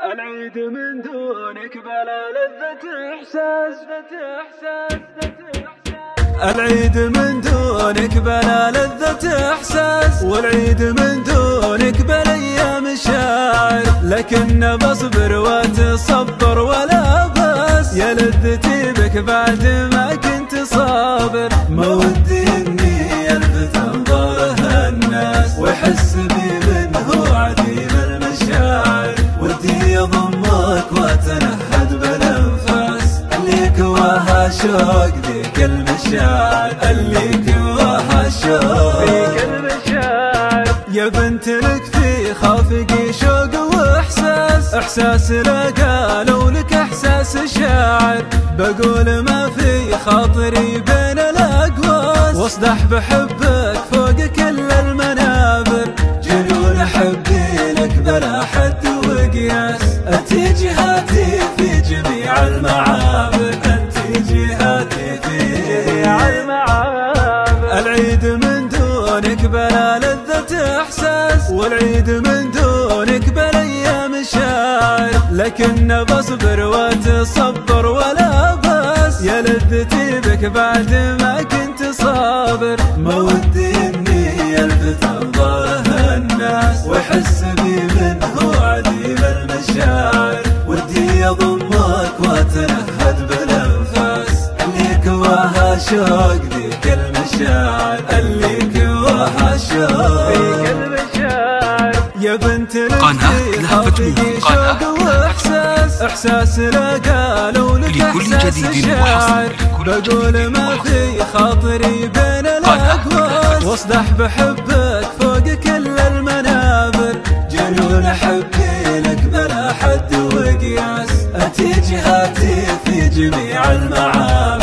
العيد من دونك بلا لذة إحساس. العيد من دونك بلا لذة إحساس، والعيد من دونك بلا أيام شاعر، لكن بصبر وتصبر ولا بس، يا لذتي بك بعد ما كنت صابر. ما ودي إني ألفت أنظاره الناس ويحس بي منه عديم المشاعر، ودي أضمك وأتنهد بالأنفاس، اللي كواها شوق ذيك المشاعر، اللي كواها شوق ذيك المشاعر. يا بنت لك في خافقي شوق وإحساس، إحساس لا قالوا لك إحساس شاعر، بقول ما في خاطري بين الأقواس، واصدح بحبك فوق كل المنابر، جنون حبي لك بلا حد وقياس، أنتي جهاتي في جميع المعابر، أنتي جهاتي في جميع المعابر. العيد من دونك بلا لذة إحساس، والعيد من دونك بلا أيام شاعر، لكن بصبر وتصبر ولا بس، يا لذتي بك بعد ما كنت صابر. ما ودي إني ألفت أنظاره الناس ويحس بي منه عديم المشاعر، ودي أضمك وأتنهد بالأنفاس، اللي كواها شوق ذيك المشاعر، اللي كواها شوق ذيك المشاعر. يا بنت لك خافقي شوق وإحساس، إحساس لا قالوا لك إحساس شاعر، بقول ما في خاطري بين الأقواس، واصدح بحبك فوق كل المنابر، جنون حبي لك بلا حد وقياس، أنتي جهاتي في جميع المعابر.